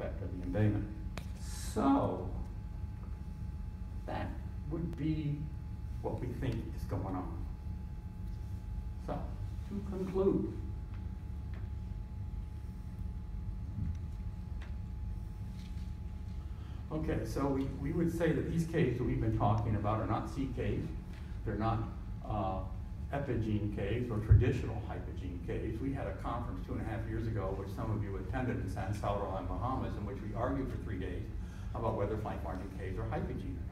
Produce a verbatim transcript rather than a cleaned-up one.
effect of the embayment. So, that would be what we think is going on. So, to conclude, okay, so we, we would say that these caves that we've been talking about are not sea caves. They're not uh, epigene caves or traditional hypogene caves. We had a conference two and a half years ago, which some of you attended in San Salvador, Bahamas, in which we argued for three days about whether flank margin caves are hypogene or not.